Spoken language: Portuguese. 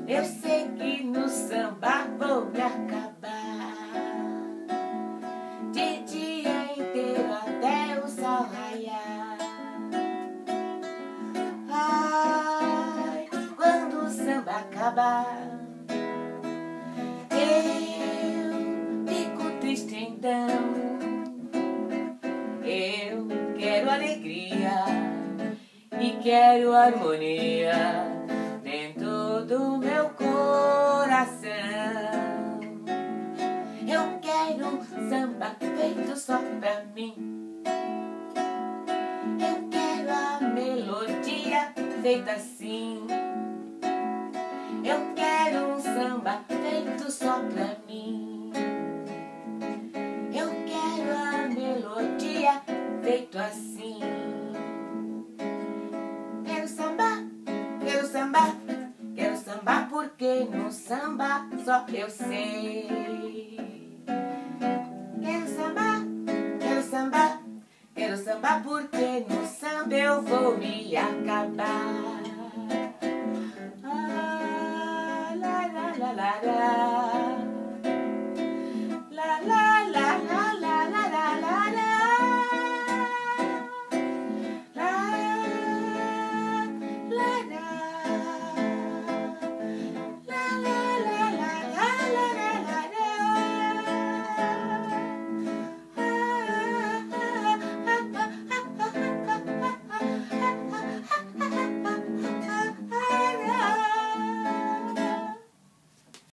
Eu sei que no samba vou me acabar, de dia inteiro até o sol raiar. Ai, quando o samba acabar, eu fico triste então. Eu quero alegria e quero harmonia dentro do meu coração. Eu quero um samba feito só pra mim. Eu quero a melodia feita assim. Eu quero um samba feito só pra mim. Eu quero a melodia feito assim. Quero sambar, quero sambar, quero sambar porque no samba só eu sei. Quero sambar, quero sambar, quero sambar porque no samba eu vou me acabar.